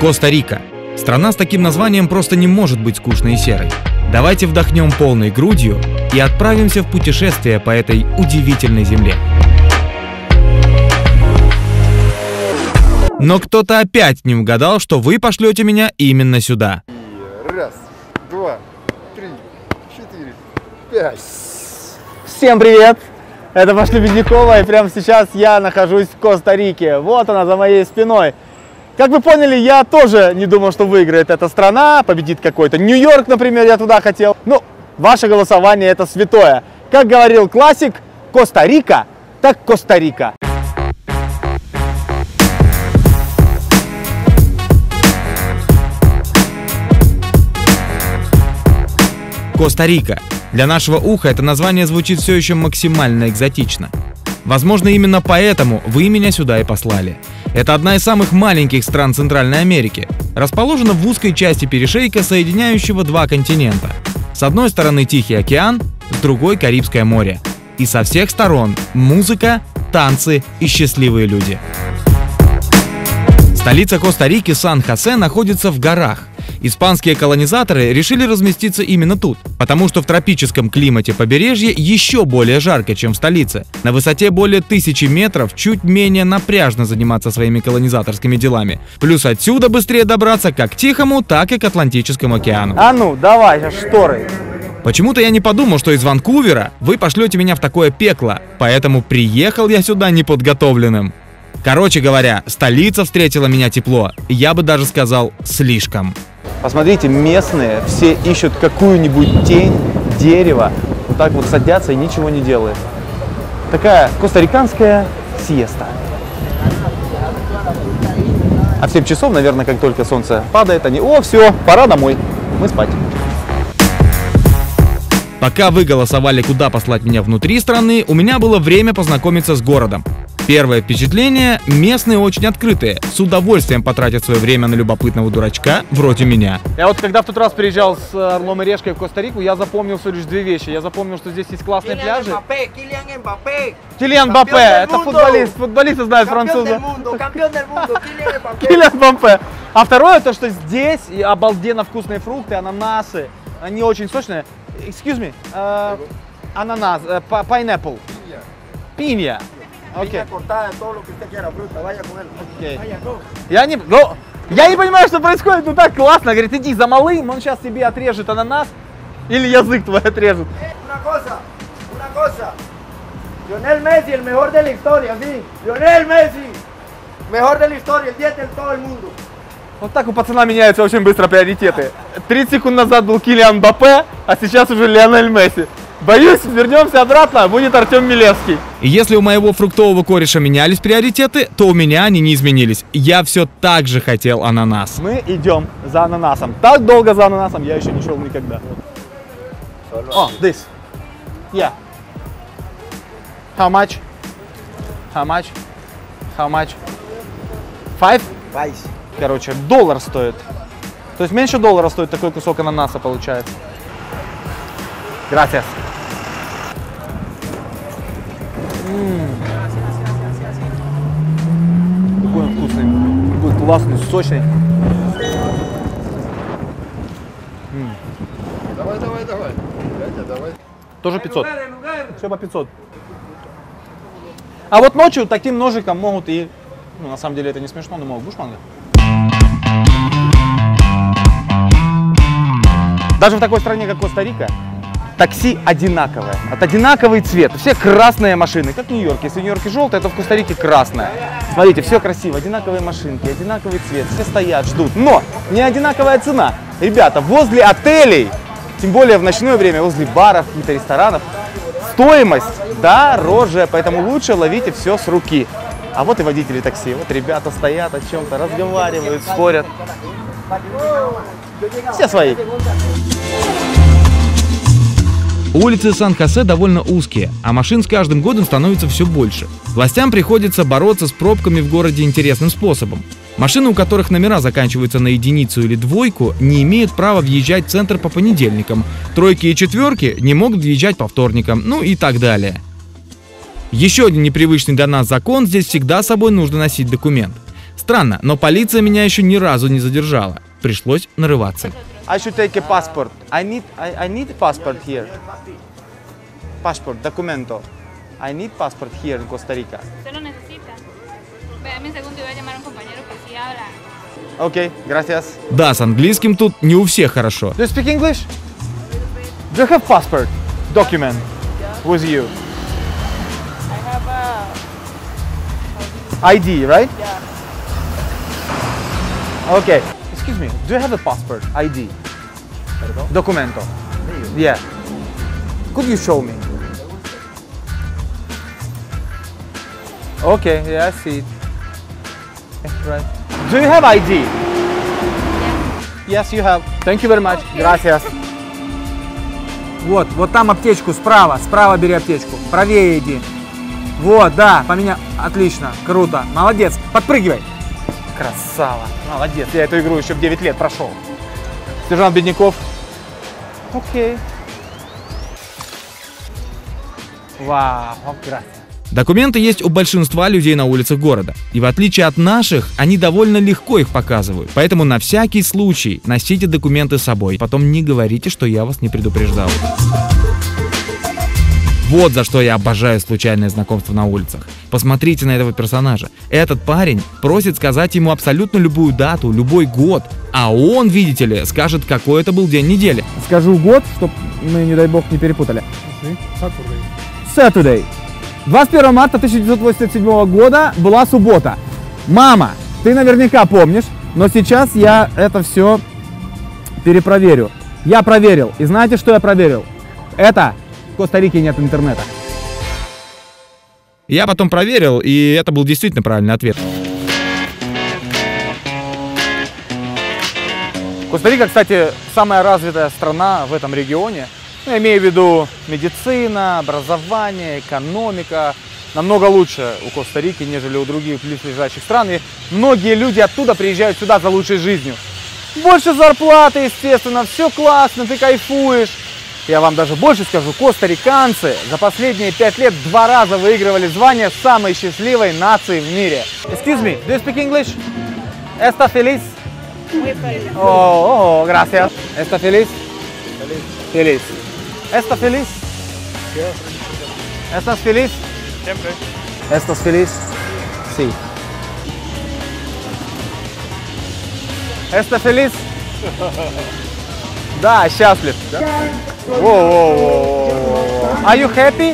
Коста-Рика. Страна с таким названием просто не может быть скучной и серой. Давайте вдохнем полной грудью и отправимся в путешествие по этой удивительной земле. Но кто-то опять не угадал, что вы пошлете меня именно сюда. Раз, два, три, четыре, пять. Всем привет! Это Пошли Беднякова, и прямо сейчас я нахожусь в Коста-Рике. Вот она за моей спиной. Как вы поняли, я тоже не думал, что выиграет эта страна, победит какой-то Нью-Йорк, например, я туда хотел. Ну, ваше голосование это святое. Как говорил классик, Коста-Рика, так Коста-Рика. Коста-Рика. Для нашего уха это название звучит все еще максимально экзотично. Возможно, именно поэтому вы меня сюда и послали. Это одна из самых маленьких стран Центральной Америки. Расположена в узкой части перешейка, соединяющего два континента. С одной стороны Тихий океан, с другой Карибское море. И со всех сторон музыка, танцы и счастливые люди. Столица Коста-Рики Сан-Хосе находится в горах. Испанские колонизаторы решили разместиться именно тут, потому что в тропическом климате побережья еще более жарко, чем в столице. На высоте более 1000 метров чуть менее напряжно заниматься своими колонизаторскими делами. Плюс отсюда быстрее добраться как к Тихому, так и к Атлантическому океану. А ну, давай, шторы. Почему-то я не подумал, что из Ванкувера вы пошлете меня в такое пекло, поэтому приехал я сюда неподготовленным. Короче говоря, столица встретила меня тепло, я бы даже сказал, слишком. Посмотрите, местные все ищут какую-нибудь тень, дерево, вот так вот садятся и ничего не делают. Такая костариканская сиеста. А в 7 часов, наверное, как только солнце падает, они: о, все, пора домой, мы спать. Пока вы голосовали, куда послать меня внутри страны, у меня было время познакомиться с городом. Первое впечатление – местные очень открытые, с удовольствием потратят свое время на любопытного дурачка вроде меня. Я вот когда в тот раз приезжал с Орлом и Решкой в Коста-Рику, я запомнил всего лишь две вещи. Я запомнил, что здесь есть классные пляжи. Килиан Мбаппе, это футболист, футболисты знают француза. Килиан Мбаппе. А второе, то что здесь обалденно вкусные фрукты, ананасы, они очень сочные. Excuse me, ананас, pineapple, пинья. Okay. Я не понимаю, что происходит, ну так классно. Говорит, иди за малым, он сейчас тебе отрежет ананас или язык твой отрежет. Una cosa. Lionel Messi, el mejor de la historia, sí. Lionel Messi, mejor de la historia, el 10 de todo el mundo. Вот так у пацана меняются очень быстро приоритеты. 30 секунд назад был Килиан Мбаппе, а сейчас уже Лионель Месси. Боюсь, вернемся обратно, будет Артем Милевский. И если у моего фруктового кореша менялись приоритеты, то у меня они не изменились. Я все так же хотел ананас. Мы идем за ананасом. Так долго за ананасом я еще не шел никогда. О, this. Yeah. How much? How much? How much? Five? Короче, $1 стоит. То есть меньше $1 стоит такой кусок ананаса получается. Gracias. Какой он вкусный, какой классный, сочный. Давай. Тоже 500. Все по 500. А вот ночью таким ножиком могут и, ну на самом деле это не смешно, но могут бушманга. Даже в такой стране, как Коста-Рика, такси одинаковое, от одинаковый цвет. Все красные машины, как в Нью-Йорке. Если в Нью-Йорке желтое, то в Коста-Рике красное. Смотрите, все красиво, одинаковые машинки, одинаковый цвет, все стоят, ждут. Но не одинаковая цена. Ребята, возле отелей, тем более в ночное время, возле баров, каких-то ресторанов, стоимость дороже, поэтому лучше ловите все с руки. А вот и водители такси, вот ребята стоят о чем-то, разговаривают, спорят. Все свои. Улицы Сан-Хосе довольно узкие, а машин с каждым годом становится все больше. Властям приходится бороться с пробками в городе интересным способом. Машины, у которых номера заканчиваются на единицу или двойку, не имеют права въезжать в центр по понедельникам. Тройки и четверки не могут въезжать по вторникам, ну и так далее. Еще один непривычный для нас закон: здесь всегда с собой нужно носить документ. Странно, но полиция меня еще ни разу не задержала. Пришлось нарываться. I should take a passport. I need passport here. Passport, documento. I need passport here in Costa Rica. Usted lo necesita. Dame un segundo y voy a llamar a un compañero que sí habla. Okay, gracias. Да, с английским тут не у всех хорошо. Do you speak English? Do you have passport document with you? I have a... ID, right? Yeah. Okay. Excuse me. Do you have a passport ID? Documento. Yeah. Could you show me? Okay. Yeah, I see it. Right. Do you have ID? Yes, you have. Thank you very much. Gracias. Вот там аптечку справа бери аптечку, правее иди. Вот, да, поменял. Отлично, круто, молодец, подпрыгивай. Красава, молодец. Я эту игру еще в 9 лет прошел. Сержант Бедняков. Окей. Вау, красиво. Документы есть у большинства людей на улицах города. И в отличие от наших, они довольно легко их показывают. Поэтому на всякий случай носите документы с собой. Потом не говорите, что я вас не предупреждал. Вот за что я обожаю случайное знакомство на улицах. Посмотрите на этого персонажа. Этот парень просит сказать ему абсолютно любую дату, любой год. А он, видите ли, скажет, какой это был день недели. Скажу год, чтобы мы, не дай бог, не перепутали. Saturday. 21 марта 1987 года была суббота. Мама, ты наверняка помнишь, но сейчас я это все перепроверю. Я проверил. И знаете, что я проверил? В Коста-Рике нет интернета. Я потом проверил, и это был действительно правильный ответ. Коста-Рика, кстати, самая развитая страна в этом регионе. Я имею в виду медицина, образование, экономика. Намного лучше у Коста-Рики, нежели у других близлежащих стран. И многие люди оттуда приезжают сюда за лучшей жизнью. Больше зарплаты, естественно, все классно, ты кайфуешь. Я вам даже больше скажу, костариканцы за последние 5 лет 2 раза выигрывали звание самой счастливой нации в мире. Excuse me, do you speak English? ¿Está feliz? Muy feliz. Oh, gracias. ¿Está feliz? Feliz. ¿Estás feliz? ¿Estás feliz? Siempre. ¿Estás feliz? Sí. ¿Estás feliz? Да, счастлив. Are you happy?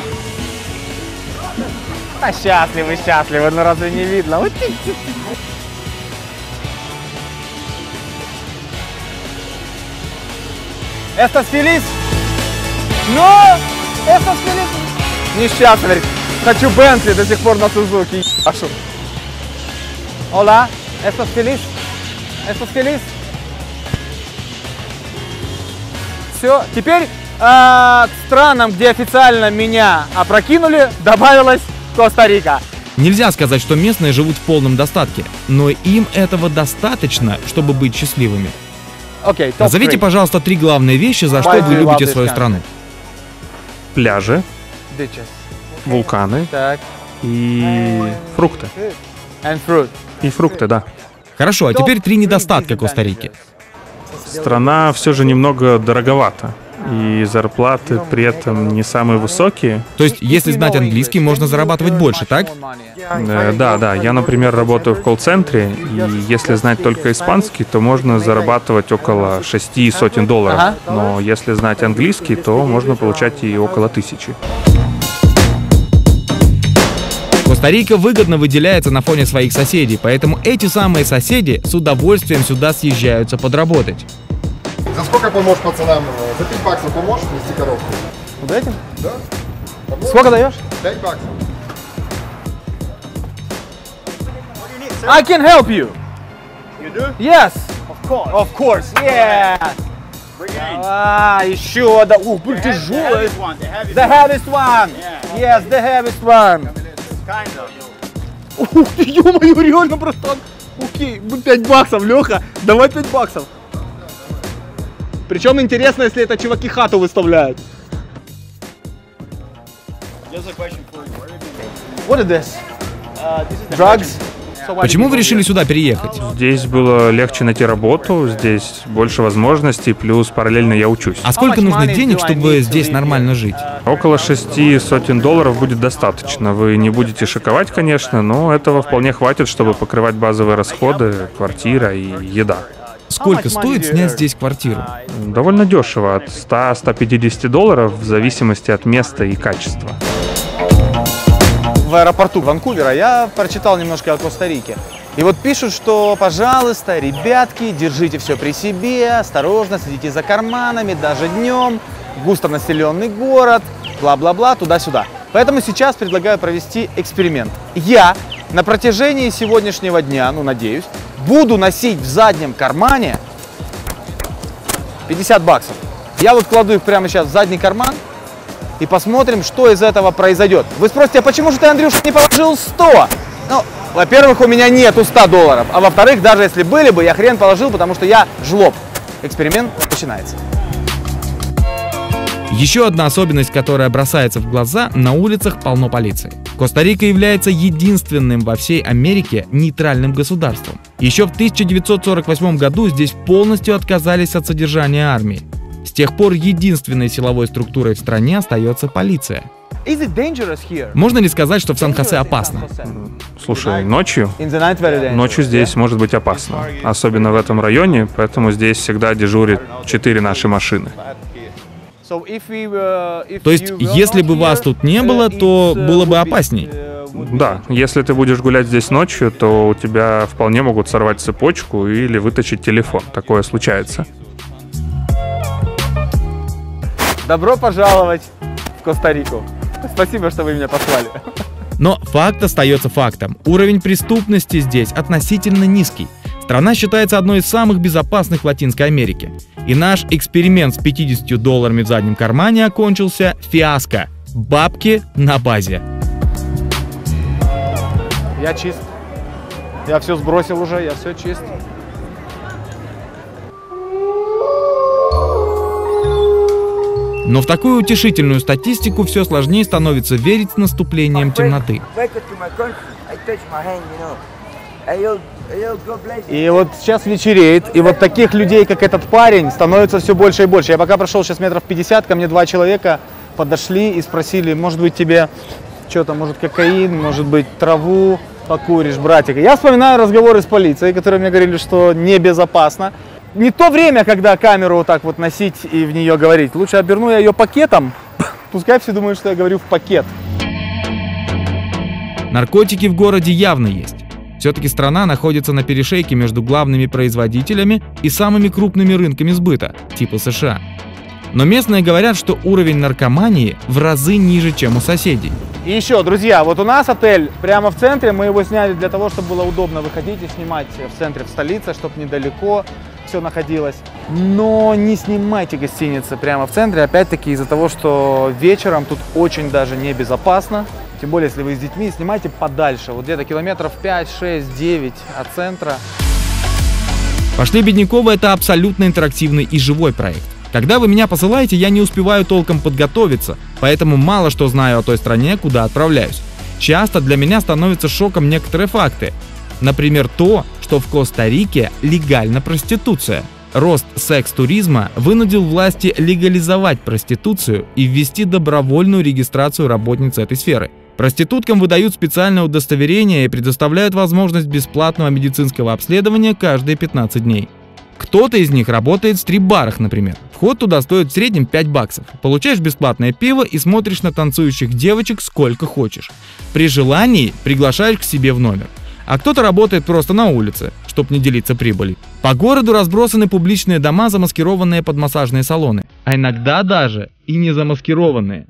А счастливы, счастливы, ну разве не видно? Вот. ¿Estás feliz? No! ¿Estás feliz? Несчастный. Хочу Бентли до сих пор на Сузуки. Hola, ¿estás feliz? ¿Estás feliz? Все, теперь к странам, где официально меня опрокинули, добавилась Коста-Рика. Нельзя сказать, что местные живут в полном достатке, но им этого достаточно, чтобы быть счастливыми. Окей, топ Назовите, 3. пожалуйста, 3 главные вещи, за что Why вы do you любите love this свою country? страну. Пляжи, Ditches. вулканы Так. и фрукты. And fruit. И фрукты, да. Хорошо, а теперь 3 недостатка Коста-Рики. Страна все же немного дороговата, и зарплаты при этом не самые высокие. То есть, если знать английский, можно зарабатывать больше, так? Да, я, например, работаю в колл-центре, и если знать только испанский, то можно зарабатывать около 6 сотен долларов. Но если знать английский, то можно получать и около 1000. Коста-Рика выгодно выделяется на фоне своих соседей, поэтому эти самые соседи с удовольствием сюда съезжаются подработать. За сколько поможешь пацанам? За 5 баксов поможешь нести коробку? Вот этим? Да. Поможешь? Сколько даешь? 5 баксов. I can help you. You do? Yes. Of course. Of course. Yeah. Bring it in. Еще да. Ух, блин, тяжелый. The one. The heaviest The heaviest one. Yeah. Yes, the heaviest one. Kind of. Ух ты, ё-моё, реально, братан. Окей, 5 баксов, Леха. Давай 5 баксов. Причем интересно, если это чуваки хату выставляют. Just a question for you. Where are you going? What is this? This is the Drugs? Почему вы решили сюда переехать? Здесь было легче найти работу, здесь больше возможностей, плюс параллельно я учусь. А сколько нужно денег, чтобы здесь нормально жить? Около 600 долларов будет достаточно. Вы не будете шиковать, конечно, но этого вполне хватит, чтобы покрывать базовые расходы, квартира и еда. Сколько стоит снять здесь квартиру? Довольно дешево, от 100-150 долларов, в зависимости от места и качества. В аэропорту Ванкувера я прочитал немножко о Коста-Рике. И вот пишут, что, пожалуйста, ребятки, держите все при себе, осторожно, следите за карманами, даже днем, густонаселенный город, бла-бла-бла, туда-сюда. Поэтому сейчас предлагаю провести эксперимент. Я на протяжении сегодняшнего дня, ну, надеюсь, буду носить в заднем кармане 50 баксов. Я вот кладу их прямо сейчас в задний карман и посмотрим, что из этого произойдет. Вы спросите, а почему же ты, Андрюша, не положил 100? Ну, во-первых, у меня нету 100 долларов, а во-вторых, даже если были бы, я хрен положил, потому что я жлоб. Эксперимент начинается. Еще одна особенность, которая бросается в глаза: на улицах полно полиции. Коста-Рика является единственным во всей Америке нейтральным государством. Еще в 1948 году здесь полностью отказались от содержания армии. С тех пор единственной силовой структурой в стране остается полиция. Можно ли сказать, что в Сан-Хосе опасно? Слушай, ночью здесь может быть опасно, особенно в этом районе, поэтому здесь всегда дежурят 4 наши машины. То есть, если бы вас тут не было, то было бы опасней? Да, если ты будешь гулять здесь ночью, то у тебя вполне могут сорвать цепочку или вытащить телефон. Такое случается. Добро пожаловать в Коста-Рику. Спасибо, что вы меня послали. Но факт остается фактом. Уровень преступности здесь относительно низкий. Страна считается одной из самых безопасных в Латинской Америке. И наш эксперимент с 50 долларами в заднем кармане окончился фиаско. Бабки на базе. Я чист. Я все сбросил уже, я все чист. Но в такую утешительную статистику все сложнее становится верить с наступлением темноты. И вот сейчас вечереет, и вот таких людей, как этот парень, становится все больше и больше. Я пока прошел сейчас метров 50, ко мне 2 человека подошли и спросили, может быть тебе что-то, может кокаин, может быть траву покуришь, братик. Я вспоминаю разговоры с полицией, которые мне говорили, что небезопасно. Не то время, когда камеру вот так вот носить и в нее говорить. Лучше оберну я ее пакетом, пускай все думают, что я говорю в пакет. Наркотики в городе явно есть. Все-таки страна находится на перешейке между главными производителями и самыми крупными рынками сбыта, типа США. Но местные говорят, что уровень наркомании в разы ниже, чем у соседей. И еще, друзья, вот у нас отель прямо в центре. Мы его сняли для того, чтобы было удобно выходить и снимать в центре, в столице, чтобы недалеко все находилось. Но не снимайте гостиницы прямо в центре, опять-таки из-за того, что вечером тут очень даже небезопасно. Тем более, если вы с детьми, снимайте подальше, вот где-то километров 5, 6, 9 от центра. «Пошли Бедняковы» — это абсолютно интерактивный и живой проект. Когда вы меня посылаете, я не успеваю толком подготовиться, поэтому мало что знаю о той стране, куда отправляюсь. Часто для меня становятся шоком некоторые факты. Например, то, что в Коста-Рике легальна проституция. Рост секс-туризма вынудил власти легализовать проституцию и ввести добровольную регистрацию работниц этой сферы. Проституткам выдают специальное удостоверение и предоставляют возможность бесплатного медицинского обследования каждые 15 дней. Кто-то из них работает в стрип-барах, например. Вход туда стоит в среднем 5 баксов. Получаешь бесплатное пиво и смотришь на танцующих девочек сколько хочешь. При желании приглашаешь к себе в номер. А кто-то работает просто на улице, чтобы не делиться прибылью. По городу разбросаны публичные дома, замаскированные под массажные салоны. А иногда даже и не замаскированные.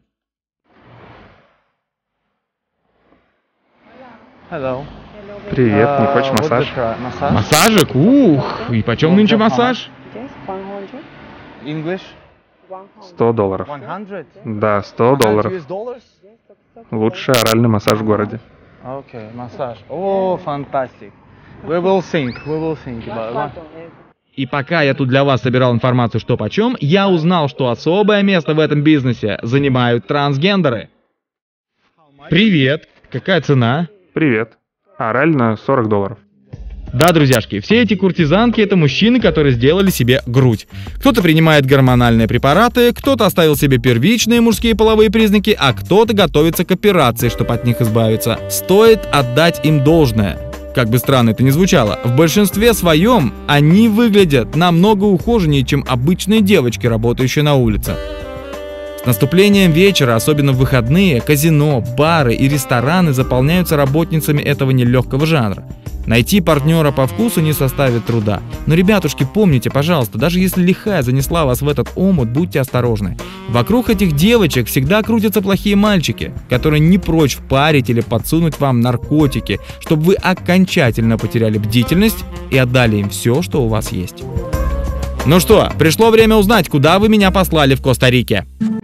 Hello. Привет, не хочешь массаж? Массажик? Ух! И почем нынче массаж? English? $100. 100? Да, $100. Лучший оральный массаж в городе. Окей, массаж. О, фантастик. We will think about it. И пока я тут для вас собирал информацию, что почем, я узнал, что особое место в этом бизнесе занимают трансгендеры. Привет! Какая цена? Привет. А реально $40. Да, друзьяшки, все эти куртизанки — это мужчины, которые сделали себе грудь. Кто-то принимает гормональные препараты, кто-то оставил себе первичные мужские половые признаки, а кто-то готовится к операции, чтобы от них избавиться. Стоит отдать им должное. Как бы странно это ни звучало, в большинстве своем они выглядят намного ухоженнее, чем обычные девочки, работающие на улице. С наступлением вечера, особенно в выходные, казино, бары и рестораны заполняются работницами этого нелегкого жанра. Найти партнера по вкусу не составит труда. Но, ребятушки, помните, пожалуйста, даже если лихая занесла вас в этот омут, будьте осторожны. Вокруг этих девочек всегда крутятся плохие мальчики, которые не прочь впарить или подсунуть вам наркотики, чтобы вы окончательно потеряли бдительность и отдали им все, что у вас есть. Ну что, пришло время узнать, куда вы меня послали в Коста-Рике.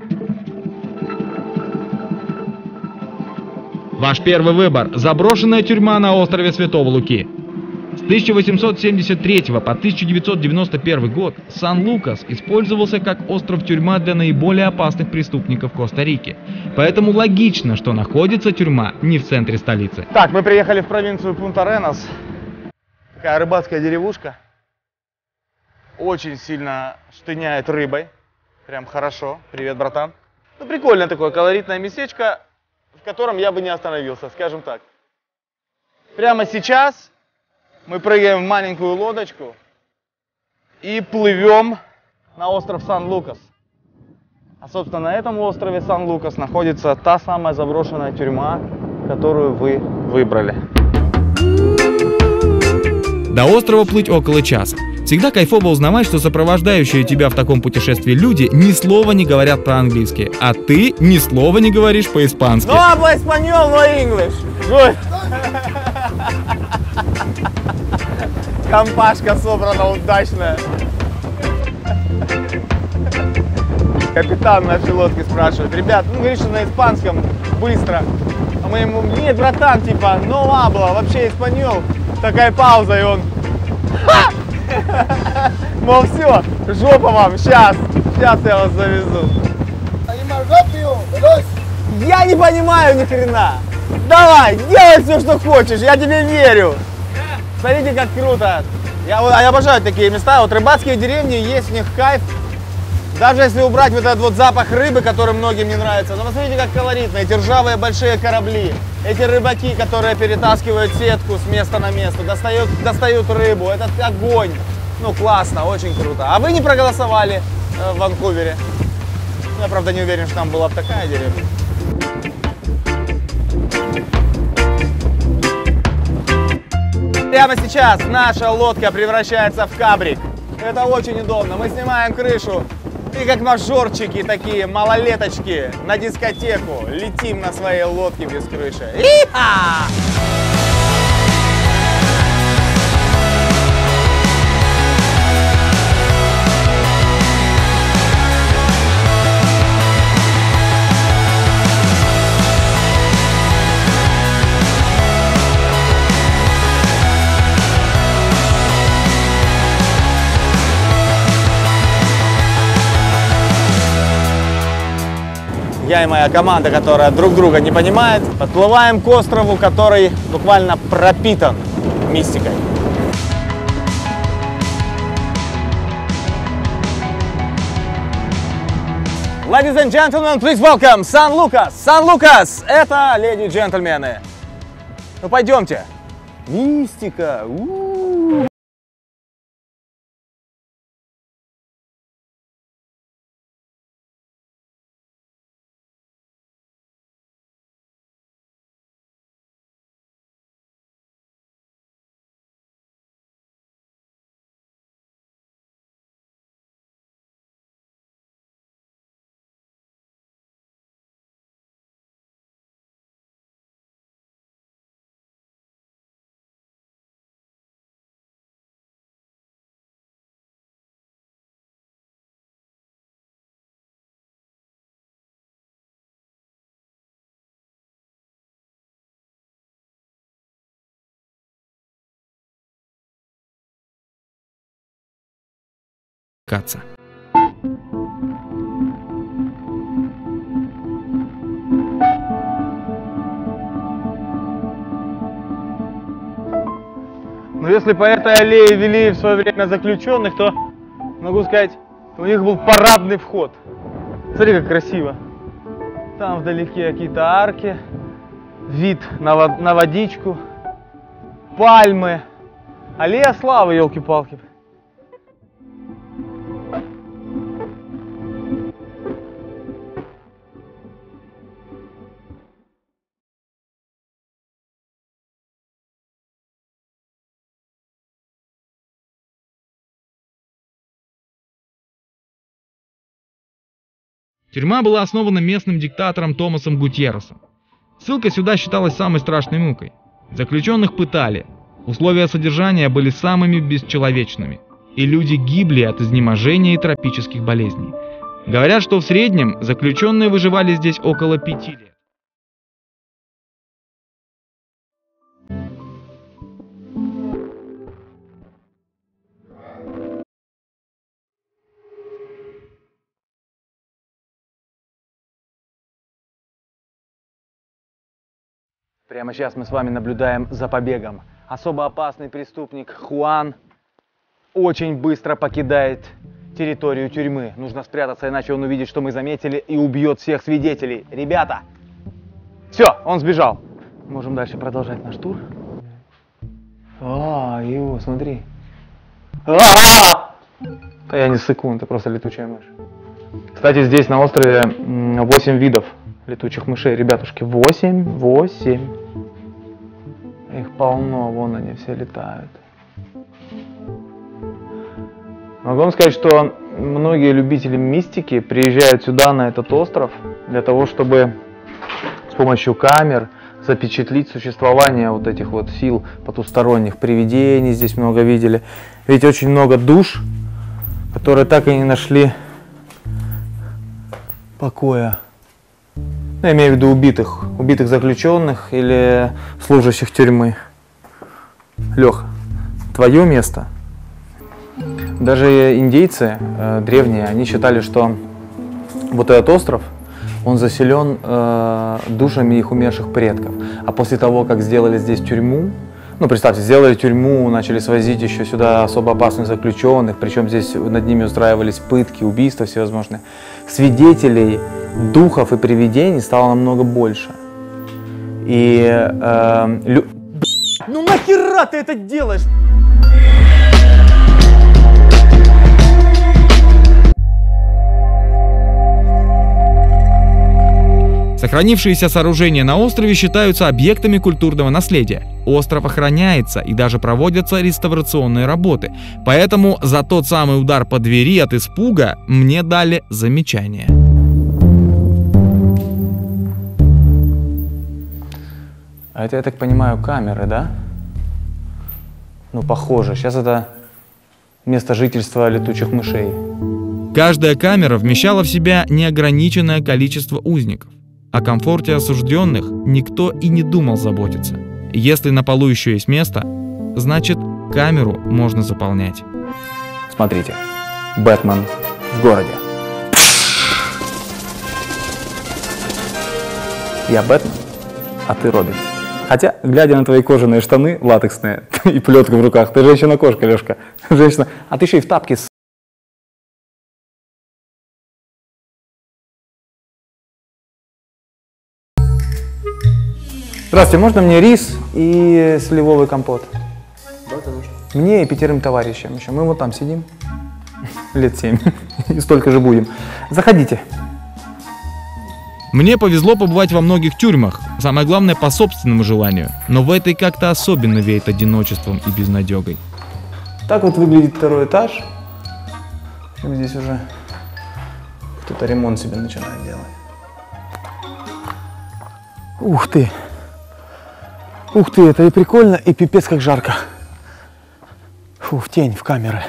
Ваш первый выбор – заброшенная тюрьма на острове Святого Луки. С 1873 по 1991 год Сан-Лукас использовался как остров-тюрьма для наиболее опасных преступников Коста-Рики. Поэтому логично, что находится тюрьма не в центре столицы. Так, мы приехали в провинцию Пунта-Ренас. Такая рыбацкая деревушка. Очень сильно штыняет рыбой. Прям хорошо. Привет, братан. Ну, прикольное такое колоритное местечко, в котором я бы не остановился, скажем так. Прямо сейчас мы прыгаем в маленькую лодочку и плывем на остров Сан-Лукас. А, собственно, на этом острове Сан-Лукас находится та самая заброшенная тюрьма, которую вы выбрали. До острова плыть около часа. Всегда кайфово узнавать, что сопровождающие тебя в таком путешествии люди ни слова не говорят по-английски, а ты ни слова не говоришь по-испански. No habla español, no English. Good. Компашка собрана удачная. Капитан нашей лодки спрашивает: ребят, ну говоришь, что на испанском быстро. А мы ему: нет, братан, типа, no habla, вообще испаньол. Такая пауза, и он: ха! Мол, все, жопа вам, сейчас я вас завезу. Я не понимаю ни хрена. Давай, делай все, что хочешь, я тебе верю. Смотрите, как круто. Я обожаю такие места. Вот рыбацкие деревни, есть в них кайф. Даже если убрать вот этот вот запах рыбы, который многим не нравится. Но посмотрите, как колоритно. Эти ржавые большие корабли. Эти рыбаки, которые перетаскивают сетку с места на место, достают рыбу. Этот огонь. Ну, классно, очень круто. А вы не проголосовали в Ванкувере? Я, правда, не уверен, что там была бы такая деревня. Прямо сейчас наша лодка превращается в кабрик. Это очень удобно. Мы снимаем крышу и как мажорчики, такие малолеточки, на дискотеку летим на своей лодке без крыши. И-ха! Я и моя команда, которая друг друга не понимает, подплываем к острову, который буквально пропитан мистикой. Ladies and gentlemen, please welcome Сан-Лукас. Сан-Лукас, это, леди и джентльмены. Ну пойдемте. Мистика. Каца. Но если по этой аллее вели в свое время заключенных, то, могу сказать, у них был парадный вход. Смотри, как красиво. Там вдалеке какие-то арки, вид на водичку, пальмы. Аллея славы, елки-палки. Тюрьма была основана местным диктатором Томасом Гутьерресом. Ссылка сюда считалась самой страшной мукой. Заключенных пытали. Условия содержания были самыми бесчеловечными. И люди гибли от изнеможения и тропических болезней. Говорят, что в среднем заключенные выживали здесь около 5 лет. Прямо сейчас мы с вами наблюдаем за побегом. Особо опасный преступник Хуан очень быстро покидает территорию тюрьмы. Нужно спрятаться, иначе он увидит, что мы заметили, и убьет всех свидетелей. Ребята! Все, он сбежал. Можем дальше продолжать наш тур. Его, смотри. Да я не секунд, это просто летучая мышь. Кстати, здесь на острове 8 видов летучих мышей, ребятушки. 8. Их полно, вон они все летают. Могу вам сказать, что многие любители мистики приезжают сюда, на этот остров, для того, чтобы с помощью камер запечатлить существование вот этих вот сил потусторонних. Привидений здесь много видели. Ведь очень много душ, которые так и не нашли покоя. Я имею в виду убитых заключенных или служащих тюрьмы. Лех, твое место. Даже индейцы древние, они считали, что вот этот остров, он заселен душами их умерших предков. А после того, как сделали здесь тюрьму, ну представьте, сделали тюрьму, начали свозить еще сюда особо опасных заключенных, причем здесь над ними устраивались пытки, убийства всевозможные. Свидетелей духов и привидений стало намного больше. И Ну нахера ты это делаешь? Сохранившиеся сооружения на острове считаются объектами культурного наследия. Остров охраняется и даже проводятся реставрационные работы. Поэтому за тот самый удар по двери от испуга мне дали замечание. А это, я так понимаю, камеры, да? Ну, похоже. Сейчас это место жительства летучих мышей. Каждая камера вмещала в себя неограниченное количество узников. О комфорте осужденных никто и не думал заботиться. Если на полу еще есть место, значит, камеру можно заполнять. Смотрите, Бэтмен в городе. Я Бэтмен, а ты Робин. Хотя, глядя на твои кожаные штаны латексные и плетку в руках, ты женщина-кошка, Лешка. Женщина, а ты еще и в тапке с... Здравствуйте, можно мне рис и сливовый компот? Да, конечно. Мне и 5 товарищам еще. Мы вот там сидим. Лет 7. И столько же будем. Заходите. Мне повезло побывать во многих тюрьмах, самое главное по собственному желанию, но в этой как-то особенно веет одиночеством и безнадегой. Так вот выглядит второй этаж. Здесь уже кто-то ремонт себе начинает делать. Ух ты! Ух ты, это и прикольно, и пипец как жарко. Фу, в тень, в камеры.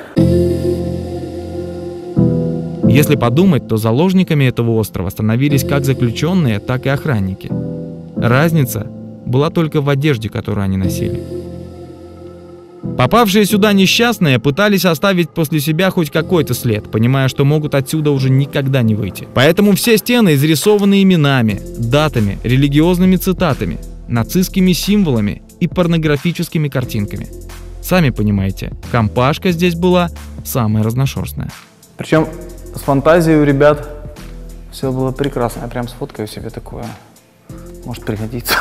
Если подумать, то заложниками этого острова становились как заключенные, так и охранники. Разница была только в одежде, которую они носили. Попавшие сюда несчастные пытались оставить после себя хоть какой-то след, понимая, что могут отсюда уже никогда не выйти. Поэтому все стены изрисованы именами, датами, религиозными цитатами, нацистскими символами и порнографическими картинками. Сами понимаете, компашка здесь была самая разношерстная. Причем с фантазией у ребят все было прекрасно. Я прям сфоткаю себе такое. Может пригодится.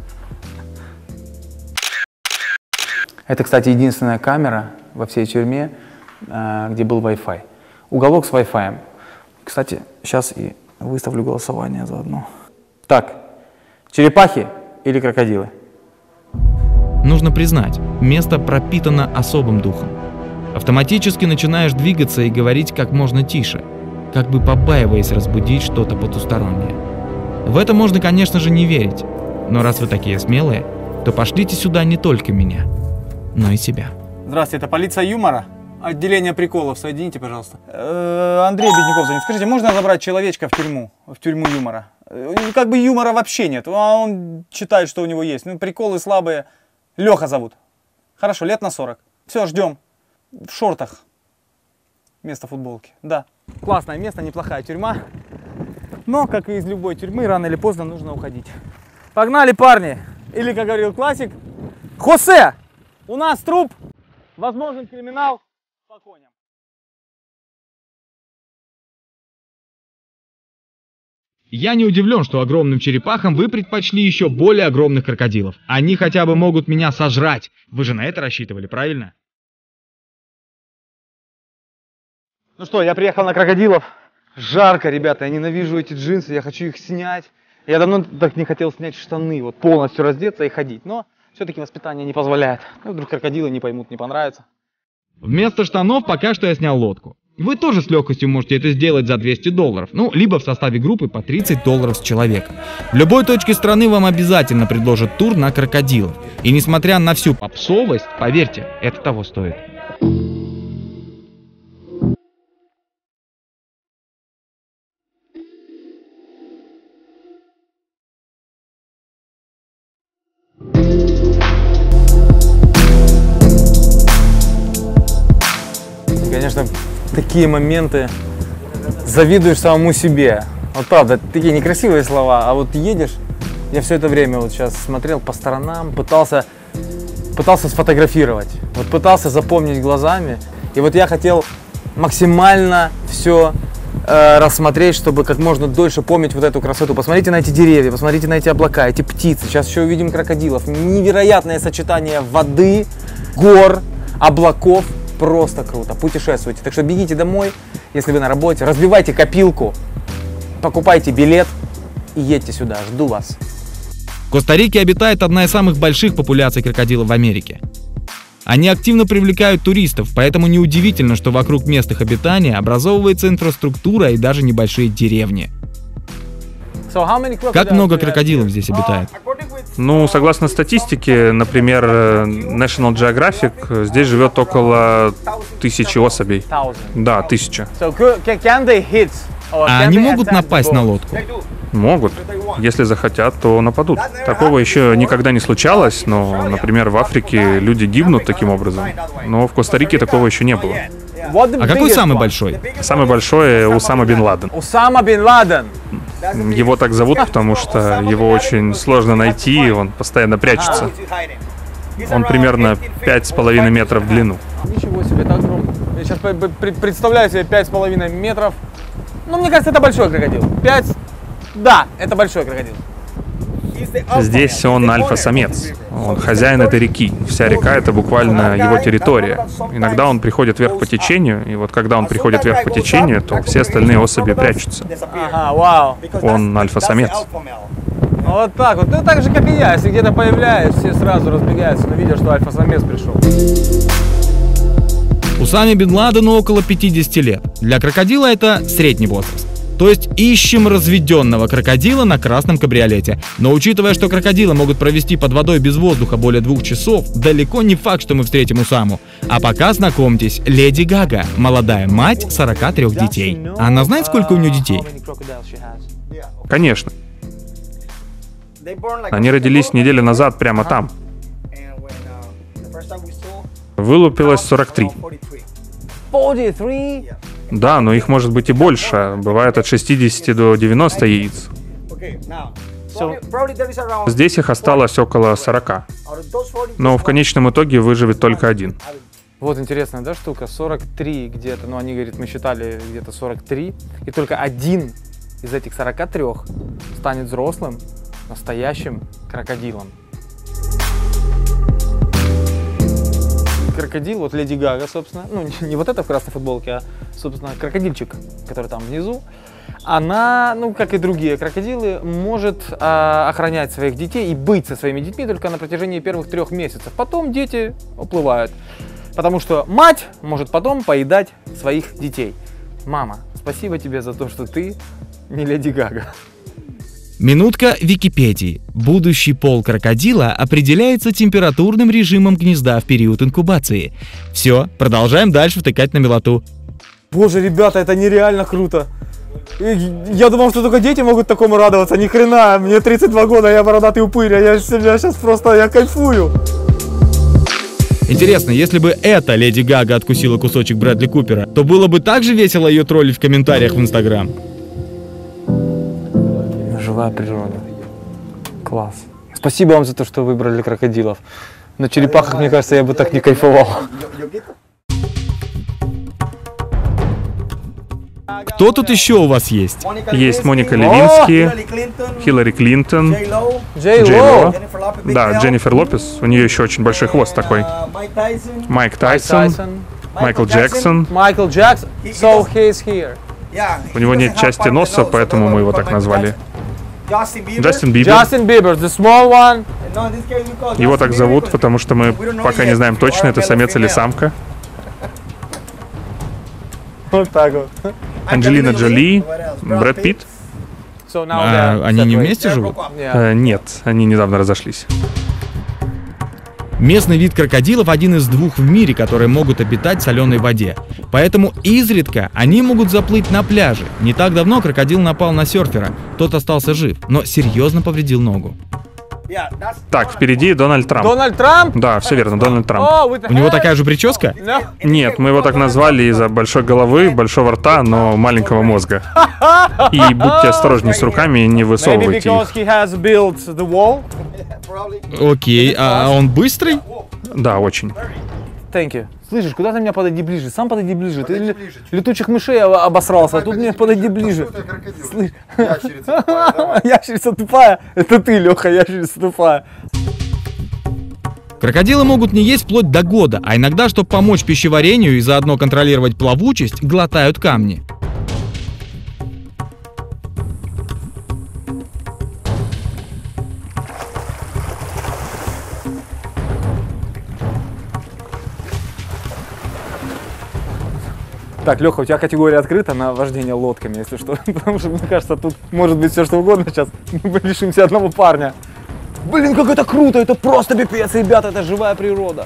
Это, кстати, единственная камера во всей тюрьме, где был Wi-Fi. Уголок с Wi-Fi. Кстати, сейчас и выставлю голосование заодно. Так, черепахи или крокодилы? Нужно признать, место пропитано особым духом. Автоматически начинаешь двигаться и говорить как можно тише, как бы побаиваясь разбудить что-то потустороннее. В это можно, конечно же, не верить, но раз вы такие смелые, то пошлите сюда не только меня, но и себя. Здравствуйте, это полиция юмора? Отделение приколов, соедините, пожалуйста. Андрей Бедняков звонит. Скажите, можно забрать человечка в тюрьму юмора? Как бы юмора вообще нет, а он считает, что у него есть. Ну, приколы слабые. Леха зовут. Хорошо, лет на 40. Все, ждем. В шортах. Вместо футболки. Да. Классное место, неплохая тюрьма. Но, как и из любой тюрьмы, рано или поздно нужно уходить. Погнали, парни! Или, как говорил классик, Хосе! У нас труп, возможен криминал по коням. Я не удивлен, что огромным черепахам вы предпочли еще более огромных крокодилов. Они хотя бы могут меня сожрать. Вы же на это рассчитывали, правильно? Ну что, я приехал на крокодилов. Жарко, ребята, я ненавижу эти джинсы, я хочу их снять. Я давно так не хотел снять штаны, вот полностью раздеться и ходить. Но все-таки воспитание не позволяет. Ну, вдруг крокодилы не поймут, не понравится. Вместо штанов пока что я снял лодку. Вы тоже с легкостью можете это сделать за $200, ну, либо в составе группы по $30 с человека. В любой точке страны вам обязательно предложат тур на крокодилов. И несмотря на всю попсовость, поверьте, это того стоит. Конечно, в такие моменты завидуешь самому себе. Вот правда, такие некрасивые слова, а вот едешь, я все это время вот сейчас смотрел по сторонам, пытался сфотографировать, вот пытался запомнить глазами. И вот я хотел максимально все рассмотреть, чтобы как можно дольше помнить вот эту красоту. Посмотрите на эти деревья, посмотрите на эти облака, эти птицы. Сейчас еще увидим крокодилов. Невероятное сочетание воды, гор, облаков. Просто круто. Путешествуйте. Так что бегите домой, если вы на работе, разбивайте копилку, покупайте билет и едьте сюда. Жду вас. В Коста-Рике обитает одна из самых больших популяций крокодилов в Америке. Они активно привлекают туристов, поэтому неудивительно, что вокруг мест их обитания образовывается инфраструктура и даже небольшие деревни. Как много крокодилов здесь обитает? Ну, согласно статистике, например, National Geographic, здесь живет около 1000 особей. Да, 1000. А они могут напасть на лодку? Могут. Если захотят, то нападут. Такого еще никогда не случалось, но, например, в Африке люди гибнут таким образом. Но в Коста-Рике такого еще не было. А какой самый большой? Самый большой — Усама бин Ладен. Усама бин Ладен. Его так зовут, потому что его очень сложно найти, он постоянно прячется. Он примерно 5,5 метров в длину. Ничего себе, это огромно. Я сейчас представляю себе 5,5 метров. Ну, мне кажется, это большой крокодил. 5... Да, это большой крокодил. Здесь он альфа-самец. Он хозяин этой реки. Вся река — это буквально его территория. Иногда он приходит вверх по течению, и вот когда он приходит вверх по течению, то все остальные особи прячутся. Ага, вау. Он альфа-самец. Вот так вот. Ну, так же, как и я. Если где-то появляюсь, все сразу разбегаются, но видят, что альфа-самец пришел. Усаме бин Ладену около 50 лет. Для крокодила это средний возраст. То есть ищем разведенного крокодила на красном кабриолете. Но учитывая, что крокодилы могут провести под водой без воздуха более 2 часов, далеко не факт, что мы встретим Усаму. А пока знакомьтесь, Леди Гага, молодая мать 43 детей. А она знает, сколько у нее детей? Конечно. Они родились неделю назад прямо там. Вылупилось 43. 43? Да, но их может быть и больше. Бывает от 60 до 90 яиц. Probably there is around Здесь их осталось около 40. out of those 40. Но в конечном итоге выживет только один. Вот интересная, да, штука, 43 где-то, ну они, говорят, мы считали где-то 43, и только один из этих 43 станет взрослым, настоящим крокодилом. Крокодил, вот Леди Гага, собственно, ну не вот эта в красной футболке, а, собственно, крокодильчик, который там внизу, она, ну как и другие крокодилы, может охранять своих детей и быть со своими детьми только на протяжении первых 3 месяцев. Потом дети уплывают, потому что мать может потом поедать своих детей. Мама, спасибо тебе за то, что ты не Леди Гага. Минутка Википедии. Будущий пол крокодила определяется температурным режимом гнезда в период инкубации. Все, продолжаем дальше втыкать на милоту. Боже, ребята, это нереально круто. Я думал, что только дети могут такому радоваться. Ни хрена, мне 32 года, я бородатый упырь, а я сейчас просто, я кайфую. Интересно, если бы эта Леди Гага откусила кусочек Брэдли Купера, то было бы так же весело ее троллить в комментариях в Инстаграм. Живая природа. Класс. Спасибо вам за то, что выбрали крокодилов. На черепахах, мне кажется, я бы так не кайфовал. Кто тут еще у вас есть? Есть Моника Левински, Хиллари Клинтон, Джей Ло. Да, Дженнифер Лопес. У нее еще очень большой хвост такой. Майк Тайсон, Майкл Джексон. Майкл Джексон. So he's here. У него нет части носа, поэтому мы его так назвали. Джастин Бибер. Justin Bieber, the small one. Его так зовут, потому что мы пока не знаем точно, это самец или самка. Вот так вот. Анджелина Джоли, Брэд Питт. So now А they're они не separated. вместе живут? Нет, они недавно разошлись. Местный вид крокодилов один из 2 в мире, которые могут обитать в соленой воде. Поэтому изредка они могут заплыть на пляже. Не так давно крокодил напал на серфера. Тот остался жив, но серьезно повредил ногу. Так, впереди Дональд Трамп. Дональд Трамп? Да, все верно, Дональд Трамп. Oh, with the У него hair. такая же прическа? No. Нет, мы его так назвали из-за большой головы, большого рта, но маленького мозга. И будьте осторожнее с руками, не Maybe высовывайте because их. he has built the wall. Окей, а он быстрый? Да, очень. Thank you. Слышишь, куда ты меня подойди ближе? Сам подойди ближе. Ты летучих мышей обосрался, а тут мне подойди ближе. Слышь. Ящерица тупая, давай. Ящерица тупая. Это ты, Леха, ящерица тупая. Крокодилы могут не есть вплоть до года, а иногда, чтобы помочь пищеварению и заодно контролировать плавучесть, глотают камни. Так, Леха, у тебя категория открыта на вождение лодками, если что. Потому что, мне кажется, тут может быть все что угодно сейчас. Мы лишимся одного парня. Блин, как это круто! Это просто пипец, ребята, это живая природа.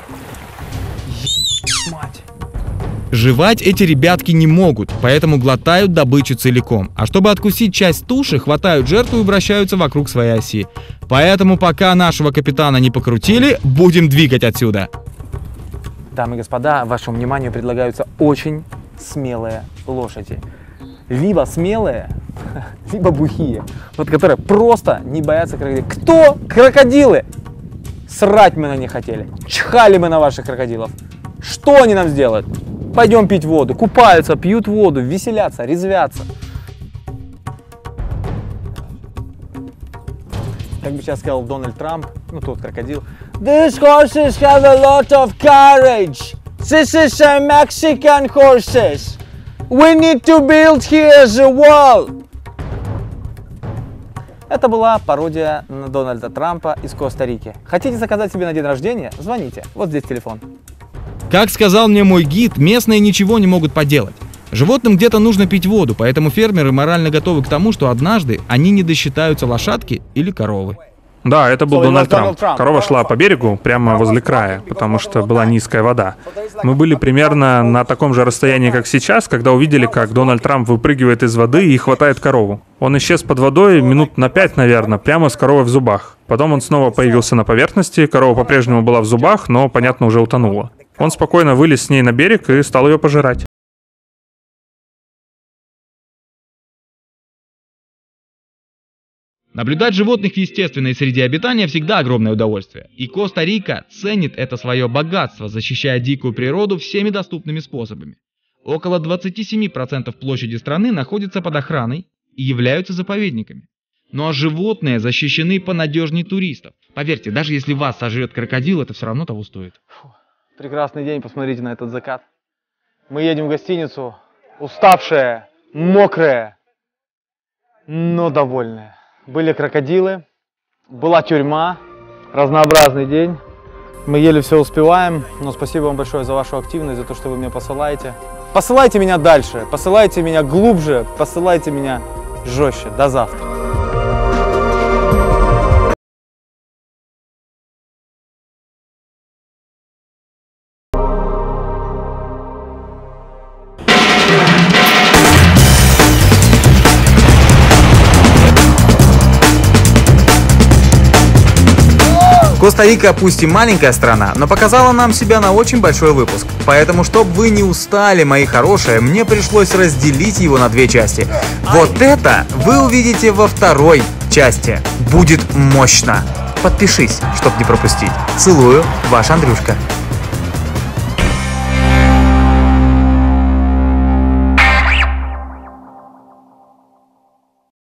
Мать. Жевать эти ребятки не могут, поэтому глотают добычу целиком. А чтобы откусить часть туши, хватают жертву и вращаются вокруг своей оси. Поэтому пока нашего капитана не покрутили, будем двигать отсюда. Дамы и господа, вашему вниманию предлагаются очень смелые лошади. Либо смелые, либо бухие. Вот которые просто не боятся крокодилов. Кто? Крокодилы! Срать мы на них хотели. Чхали мы на ваших крокодилов. Что они нам сделают? Пойдем пить воду. Купаются, пьют воду, веселятся, резвятся. Как бы сейчас сказал Дональд Трамп, ну тот крокодил. These horses have a lot of courage. This is a Mexican horses. We need to build here the wall. Это была пародия на Дональда Трампа из Коста-Рики. Хотите заказать себе на день рождения? Звоните. Вот здесь телефон. Как сказал мне мой гид, местные ничего не могут поделать. Животным где-то нужно пить воду, поэтому фермеры морально готовы к тому, что однажды они не досчитаются лошадки или коровы. Да, это был So it was Дональд Donald Трамп. Trump. Корова шла по берегу, прямо возле края, потому что была низкая вода. Мы были примерно на таком же расстоянии, как сейчас, когда увидели, как Дональд Трамп выпрыгивает из воды и хватает корову. Он исчез под водой минут на 5, наверное, прямо с коровой в зубах. Потом он снова появился на поверхности, корова по-прежнему была в зубах, но, понятно, уже утонула. Он спокойно вылез с ней на берег и стал ее пожирать. Наблюдать животных в естественной среде обитания всегда огромное удовольствие. И Коста-Рика ценит это свое богатство, защищая дикую природу всеми доступными способами. Около 27% площади страны находится под охраной и являются заповедниками. Ну а животные защищены понадежнее туристов. Поверьте, даже если вас сожрет крокодил, это все равно того стоит. Прекрасный день, посмотрите на этот закат. Мы едем в гостиницу, уставшие, мокрые, но довольные. Были крокодилы, была тюрьма, разнообразный день. Мы еле все успеваем, но спасибо вам большое за вашу активность, за то, что вы мне посылаете. Посылайте меня дальше, посылайте меня глубже, посылайте меня жестче. До завтра. Коста-Рика пусть и маленькая страна, но показала нам себя на очень большой выпуск. Поэтому, чтобы вы не устали, мои хорошие, мне пришлось разделить его на две части. Вот это вы увидите во второй части. Будет мощно. Подпишись, чтобы не пропустить. Целую, ваш Андрюшка.